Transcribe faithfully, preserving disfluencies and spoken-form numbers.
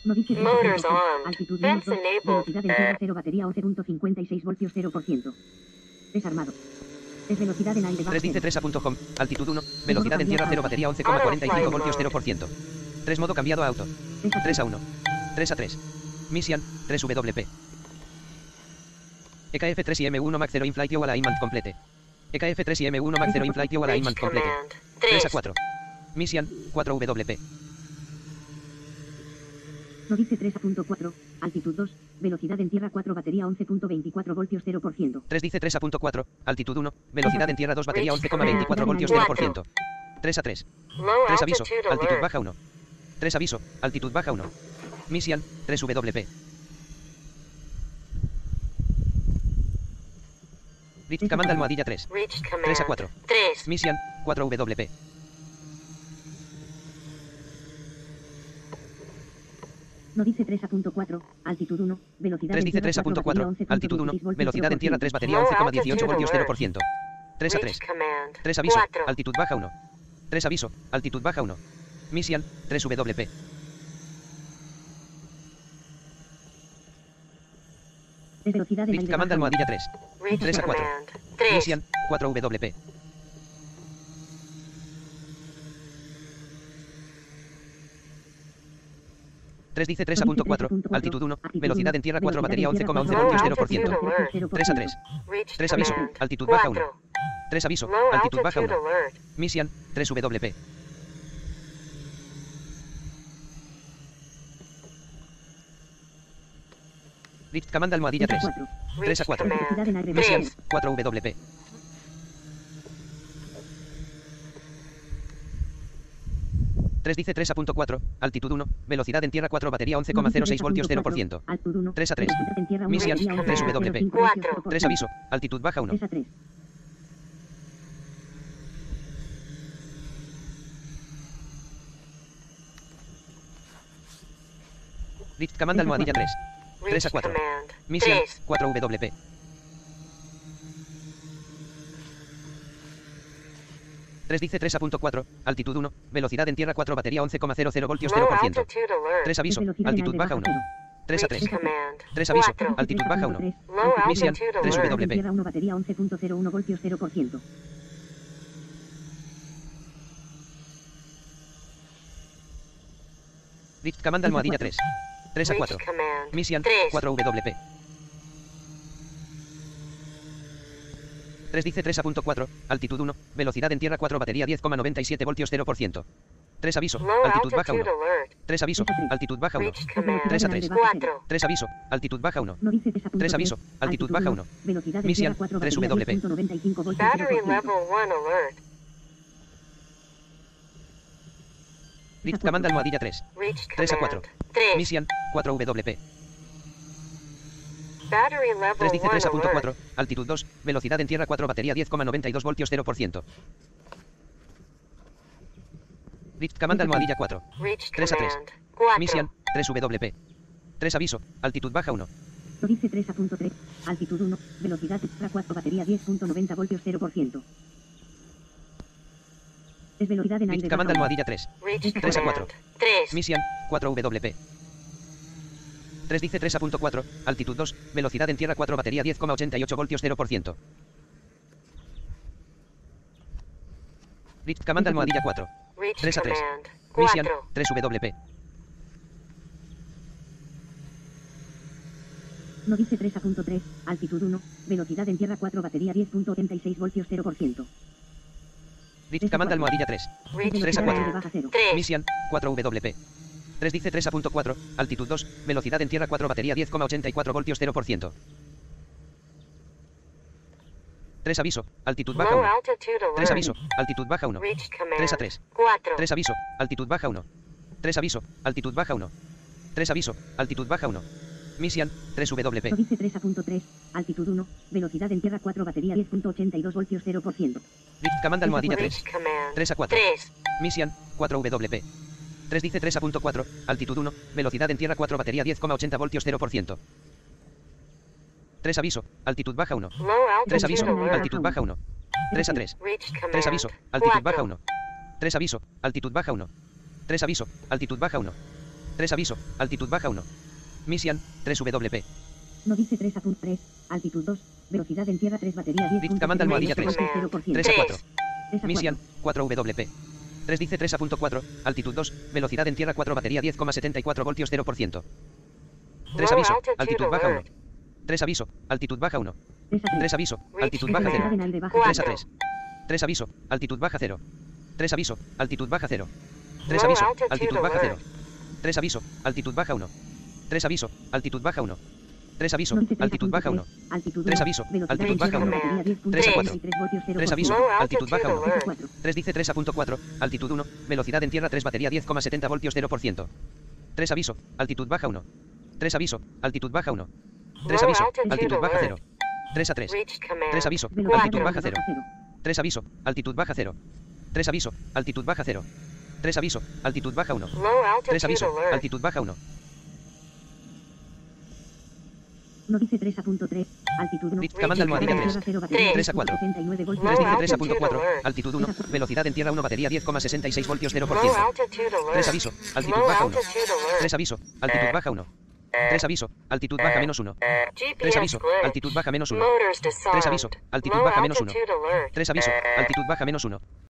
No dice Motors armed. Altitud Vents menos dos. enabled. Velocidad en tierra cero. Batería once punto cincuenta y seis voltios cero por ciento. Desarmado. Es velocidad en aire bajo. tres dice tres a punto com. Altitud uno. Velocidad en tierra cero. Batería once coma cuarenta y cinco voltios cero por ciento. tres modo cambiado a auto. tres a uno. tres a tres. Mission. tres W P. E K F tres y M uno Max cero Inflight igual a alignment complete. E K F tres y M uno Max cero Inflight igual a alignment complete. tres a cuatro. Mission. cuatro W P. No dice tres punto cuatro. Altitud dos. Velocidad en tierra cuatro. Batería once punto veinticuatro voltios cero por ciento. tres dice tres a punto cuatro. Altitud uno. Velocidad en tierra dos. Batería once coma veinticuatro voltios cero por ciento. tres a tres. tres aviso. Altitud baja uno. tres aviso. Altitud baja uno. Mission. tres W P. Rift Command almohadilla tres. tres a cuatro. Mission. cuatro W P. No dice tres punto cuatro. Altitud uno. Velocidad tres en dice tierra tres a punto cuatro. cuatro. Batería Altitud uno. once punto veintiséis Velocidad en tierra tres. Batería once coma dieciocho voltios cero por ciento. tres a tres. tres aviso. Altitud baja uno. tres aviso. Altitud baja uno. Mission. tres W P. Es velocidad en Rift aire Command bajo. almohadilla tres. tres a cuatro. Mission. cuatro W P. tres dice tres a punto cuatro. Altitud uno. Velocidad en tierra cuatro. Batería once coma once voltios cero por ciento. tres a tres. tres aviso. Altitud baja uno. tres aviso. Altitud baja uno. Mission. tres W P. Rift Command almohadilla tres. tres a cuatro. Velocidad en aire bajo. Mission. cuatro W P. tres dice tres a punto cuatro. Altitud uno. Velocidad en tierra cuatro. Batería once coma cero seis voltios cero por ciento. Altitud uno. tres a tres. Velocidad en tierra uno. Mission. Batería tres once W coma P. cero cinco voltios cero por tres ciento. aviso. Altitud baja uno. tres a tres. Rift Command almohadilla tres. tres a cuatro. Mission. cuatro W P. tres dice tres a punto cuatro. Altitud uno. Velocidad en tierra cuatro. Batería once coma cero cero voltios cero por ciento. tres aviso. Altitud baja uno. tres a tres. tres aviso. Altitud baja uno. Mission. tres W P. Tierra uno. Batería once punto cero uno voltios cero por ciento. Rift Command almohadilla tres. tres a cuatro. Mission. cuatro W P. tres dice tres a punto cuatro. Altitud uno. Velocidad en tierra cuatro. Batería diez coma noventa y siete voltios cero por ciento. tres aviso. Altitud baja uno. tres aviso. Altitud baja uno. tres a tres. tres aviso. Altitud baja uno. No dice tres a punto tres aviso. Altitud baja uno. Velocidad en Mission. tierra cuatro. tres Batería W P. diez punto noventa y cinco voltios cero Battery por ciento. level one alert. Rift Command almohadilla tres. Reached tres a cuatro. command. Mission. cuatro W P. Battery level tres dice one tres a punto alert. cuatro. Altitud dos. Velocidad en tierra cuatro. Batería diez coma noventa y dos voltios cero por ciento. Rift Command almohadilla cuatro. Reached tres a tres. command. Cuatro. Mission. tres W P. tres aviso. Altitud baja uno. No dice tres punto tres. Altitud uno. Velocidad extra cuatro. Batería diez punto noventa voltios cero por ciento. Es velocidad en aire Rift Command bajo. almohadilla tres. Reached tres a command. cuatro. Tres. Mission. cuatro W P. tres dice tres a punto cuatro. Altitud dos. Velocidad en tierra cuatro. Batería diez coma ochenta y ocho voltios cero por ciento. Rift Command almohadilla cuatro. Reached tres a tres. command. Mission. Cuatro. tres W P. No dice tres punto tres. Altitud uno. Velocidad en tierra cuatro. Batería diez punto ochenta y seis voltios cero por ciento. Rift Command almohadilla tres. Reached tres a Velocidad en cuatro. aire baja cero. Tres. Mission. cuatro W P. tres dice tres a punto cuatro. Altitud dos. Velocidad en tierra cuatro. Batería diez coma ochenta y cuatro voltios cero por ciento. tres aviso. Altitud baja Low uno. altitude alert. tres aviso. Altitud baja uno. Reached command. tres a tres. Cuatro. tres aviso. Altitud baja uno. tres aviso. Altitud baja uno. tres aviso. Altitud baja uno. Mission. tres W P. No dice tres punto tres. Altitud uno. Velocidad en tierra cuatro. Batería diez punto ochenta y dos voltios cero por ciento. Rift Command almohadilla tres. Reached command. tres a cuatro. Tres. Mission. cuatro W P. tres dice tres a punto cuatro. Altitud uno. Velocidad en tierra cuatro. Batería diez coma ochenta voltios cero por ciento. tres aviso. Altitud baja uno. Low tres altitude aviso. alert. Altitud baja uno. tres a tres. Reached command. tres aviso. Altitud baja Cuatro. uno. tres aviso. Altitud baja uno. tres aviso. Altitud baja uno. tres aviso, altitud baja uno. Mission, tres W P. No dice tres a punto tres, altitud dos, velocidad en tierra tres, batería diez. Rift Command almohadilla tres. tres a cuatro. tres a Mission, cuatro W P. tres dice tres a punto cuatro, altitud dos, velocidad en tierra cuatro, batería diez coma setenta y cuatro voltios cero por ciento. tres aviso, altitud baja uno. tres aviso, altitud baja uno. tres aviso, altitud baja cero. tres a tres. tres aviso, altitud baja cero. tres aviso, altitud baja cero. tres aviso, altitud baja cero. tres aviso, altitud baja uno. tres aviso, altitud baja uno. tres aviso, altitud baja uno. tres aviso, altitud baja uno. tres a cuatro. tres aviso, altitud baja uno. tres dice tres a punto cuatro, altitud uno, velocidad en tierra tres, batería diez coma setenta voltios cero por ciento. tres aviso, altitud baja uno. tres aviso, altitud baja uno. tres aviso, altitud baja cero. tres a tres. tres aviso, altitud baja cero. tres aviso, altitud baja cero. tres aviso, altitud baja cero. tres aviso, altitud baja uno. tres aviso, altitud baja uno. No dice tres a punto tres, altitud uno. Rift Command almohadilla tres. tres a cuatro. tres dice tres a punto cuatro, altitud uno, velocidad en tierra uno, batería diez coma sesenta y seis voltios cero por ciento. tres aviso, altitud baja uno. tres aviso, altitud baja uno. tres aviso, altitud baja menos uno. tres aviso, altitud baja menos uno. tres aviso, altitud baja menos uno. tres aviso, altitud baja menos uno.